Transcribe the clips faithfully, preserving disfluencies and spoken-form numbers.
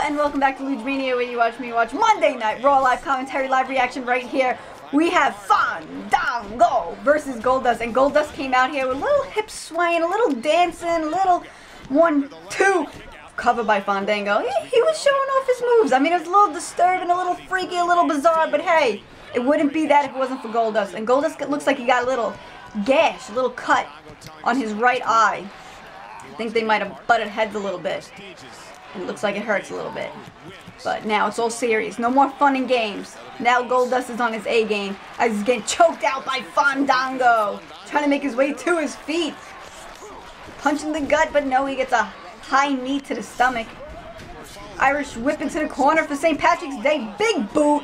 and welcome back to Luge Mania, where you watch me watch Monday Night Raw live commentary, live reaction right here. We have Fandango versus Goldust, and Goldust came out here with a little hip swaying, a little dancing, a little one, two, covered by Fandango. He, he was showing off his moves. I mean, it was a little disturbing, a little freaky, a little bizarre, but hey, it wouldn't be that if it wasn't for Goldust. And Goldust looks like he got a little gash, a little cut on his right eye. I think they might have butted heads a little bit. And it looks like it hurts a little bit. But now it's all serious. No more fun and games. Now Goldust is on his A game as he's getting choked out by Fandango. Trying to make his way to his feet. Punching the gut, but no, he gets a high knee to the stomach. Irish whip into the corner for Saint Patrick's Day. Big boot.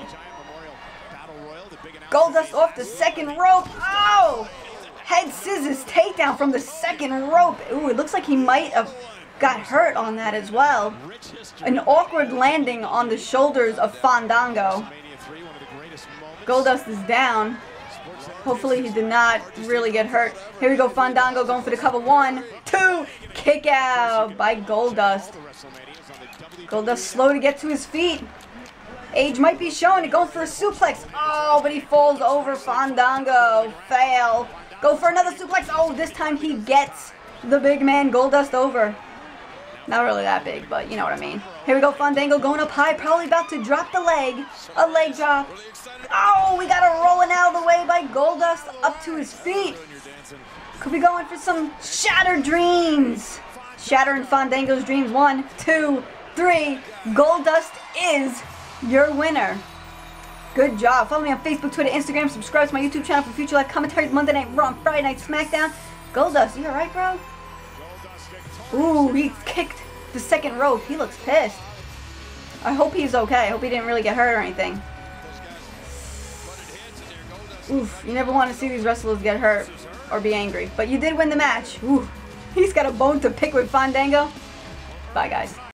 Goldust off the second rope. Oh! Head scissors takedown from the second rope. Ooh, it looks like he might have got hurt on that as well. An awkward landing on the shoulders of Fandango. Goldust is down. Hopefully he did not really get hurt. Here we go, Fandango going for the cover. One, two, kick out by Goldust. Goldust slow to get to his feet. Age might be showing it, going for a suplex. Oh, but he falls over Fandango. Fail. Go for another suplex. Oh, this time he gets the big man Goldust over. Not really that big, but you know what I mean. Here we go, Fandango going up high, probably about to drop the leg. A leg drop. Oh, we got a rolling out of the way by Goldust up to his feet. Could be going for some shattered dreams. Shattering Fandango's dreams. One, two, three. Goldust is your winner. Good job. Follow me on Facebook, Twitter, Instagram. Subscribe to my YouTube channel for future live commentaries. Monday Night Raw, Friday Night SmackDown. Goldust, you alright, bro? Ooh, he kicked the second rope. He looks pissed. I hope he's okay. I hope he didn't really get hurt or anything. Oof, you never want to see these wrestlers get hurt or be angry. But you did win the match. Ooh, he's got a bone to pick with Fandango. Bye, guys.